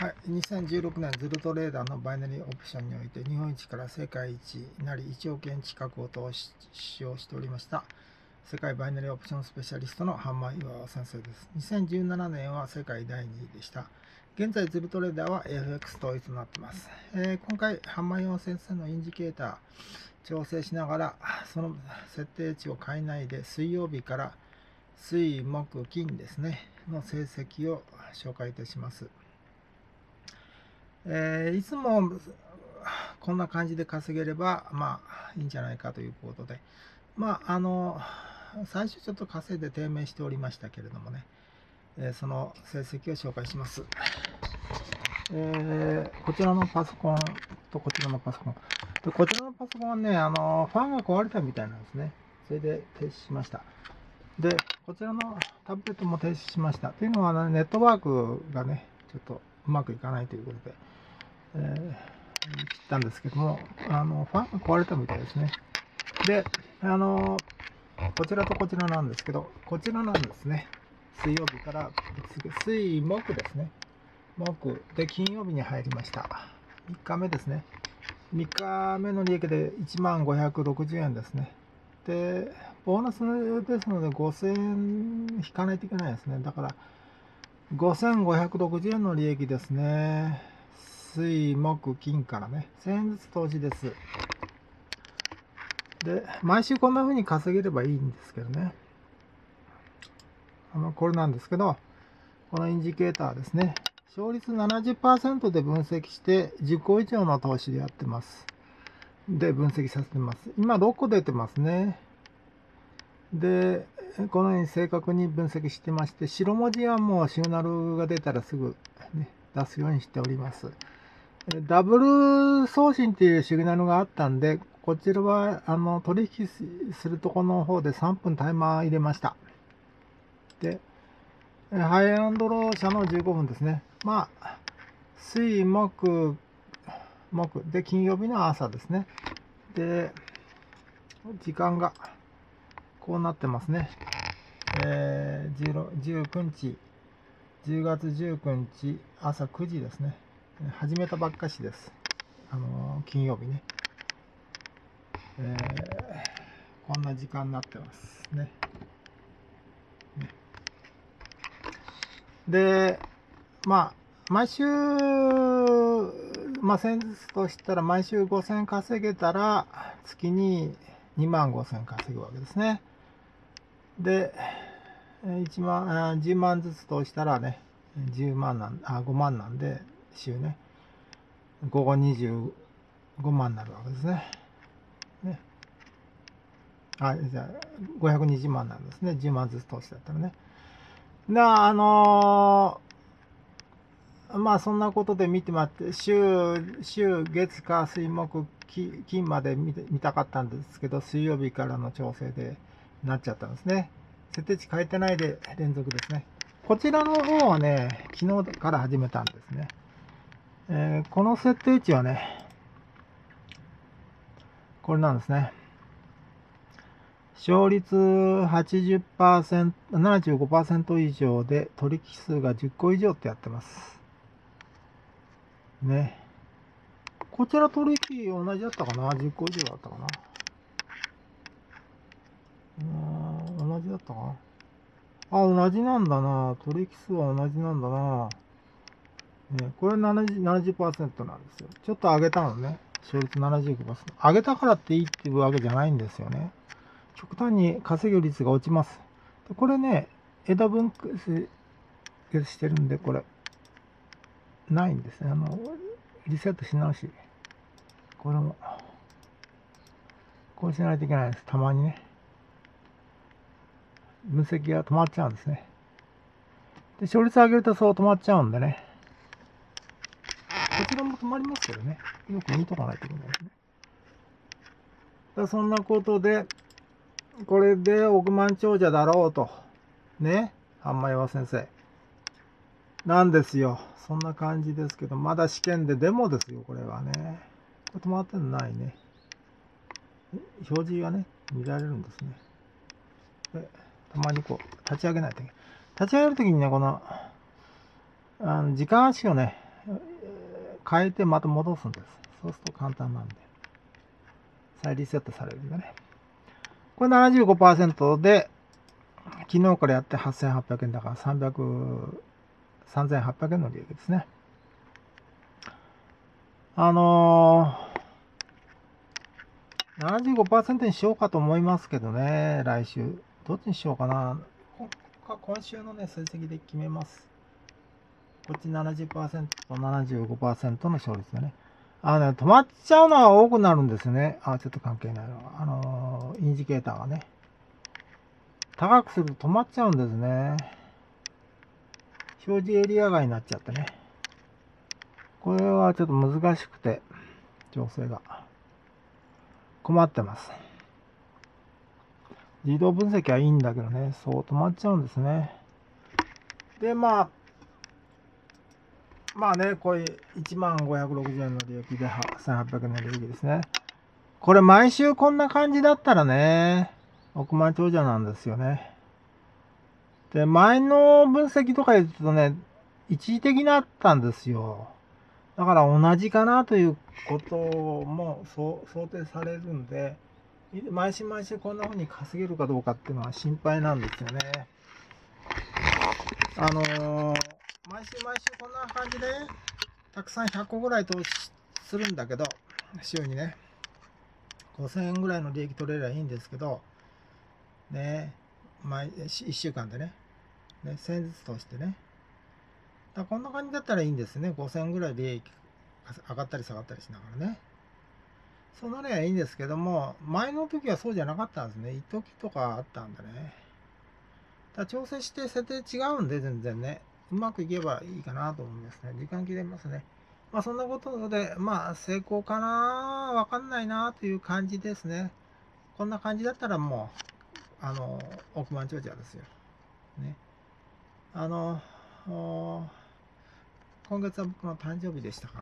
はい、2016年ズルトレーダーのバイナリーオプションにおいて日本一から世界一になり1億円近くを投資をしておりました世界バイナリーオプションスペシャリストのハンマー岩尾先生です。2017年は世界第2位でした。現在ズルトレーダーは FX 統一となっています。今回ハンマー岩尾先生のインジケーター調整しながらその設定値を変えないで水曜日から水木金ですねの成績を紹介いたします。いつもこんな感じで稼げればいいんじゃないかということで、最初ちょっと稼いで低迷しておりましたけれどもね、その成績を紹介します。こちらのパソコンとこちらのパソコンで、こちらのパソコンはね、ファンが壊れたみたいなんですね。それで停止しました。で、こちらのタブレットも停止しました。というのは、ネットワークがね、ちょっとうまくいかないということで、切ったんですけども、ファンが壊れたみたいですね。で、こちらとこちらなんですけど、こちらなんですね。水曜日から水木ですね。木で金曜日に入りました。3日目ですね。3日目の利益で1560円ですね。で、ボーナスですので5000円引かないといけないですね。だから5560円の利益ですね。水木金からね、1000円ずつ投資です。で、毎週こんな風に稼げればいいんですけどね。これなんですけど、このインジケーターですね。勝率 70% で分析して10個以上の投資でやってます。で、分析させてます。今6個出てますね。で、このように正確に分析してまして、白文字はもうシグナルが出たらすぐ、ね、出すようにしております。ダブル送信というシグナルがあったんで、こちらは取引するところの方で3分タイマー入れました。で、ハイアンドロー社の15分ですね。水木で金曜日の朝ですね。で、時間がこうなってますね。19日、10月19日朝9時ですね。始めたばっかしです。金曜日ね。こんな時間になってますね。で、毎週、先日としたら毎週5000稼げたら月に25000稼ぐわけですね。で、10万ずつ投したらね、5万なんで、週ね、午後25万になるわけですね。じゃあ、520万なんですね。10万ずつ投資だったらね。そんなことで見てもらって、週月火水木金まで見たかったんですけど、水曜日からの調整でなっちゃったんですね。設定値変えてないで連続ですね。こちらの方はね、昨日から始めたんですね。この設定値はね、これなんですね。勝率 80%、75% 以上で取引数が10個以上ってやってます。ね。こちら取引同じだったかな ?10 個以上だったかな同じだったかな同じなんだな。取引数は同じなんだな。ね、これ 70% なんですよ。ちょっと上げたのね。勝率 75%。上げたからっていいっていうわけじゃないんですよね。極端に稼ぐ率が落ちます。これね、枝分割してるんで、これ、ないんですね。リセットし直し。これも、こうしないといけないです。たまにね。分析が止まっちゃうんですね。で、勝率上げるとそう止まっちゃうんでね。こちらも止まりますけどね。よく見とかないといけないですね。そんなことで、これで億万長者だろうと。ね。ハンマー岩先生。なんですよ。そんな感じですけど、まだ試験でデモですよ、これはね。これ止まってんのないね。表示がね、見られるんですね。で、たまにこう、立ち上げないといけない。立ち上げるときにね、この、時間足をね、 変えてまた戻すんです。そうすると簡単なんで。再リセットされるんでね。これ 75% で、昨日からやって8800円だから3800円の利益ですね。75% にしようかと思いますけどね、来週。どっちにしようかな。今週のね、成績で決めます。こっち 70% と 75% の勝率でね。止まっちゃうのが多くなるんですね。ちょっと関係ないの。インジケーターがね。高くすると止まっちゃうんですね。表示エリア外になっちゃってね。これはちょっと難しくて、調整が。困ってます。自動分析はいいんだけどね、そう止まっちゃうんですね。で、まあね、これ1560円の利益で1800円の利益ですね。これ毎週こんな感じだったらね、億万長者なんですよね。で、前の分析とか言うとね、一時的になったんですよ。だから同じかなということも想定されるんで、毎週毎週こんな風に稼げるかどうかっていうのは心配なんですよね。毎週毎週こんな感じで、たくさん100個ぐらい投資するんだけど、週にね、5000円ぐらいの利益取れればいいんですけど、ね、1週間でね、1000円ずつ投してね。こんな感じだったらいいんですね。5000円ぐらい利益上がったり下がったりしながらね。そうなればいいんですけども、前の時はそうじゃなかったんですね。一時とかあったんでね。調整して設定違うんで、全然ね。うまくいけばいいかなと思いますね。時間切れますね。そんなことで、成功かなわかんないなという感じですね。こんな感じだったらもう、億万長者ですよ。ね。今月は僕の誕生日でしたか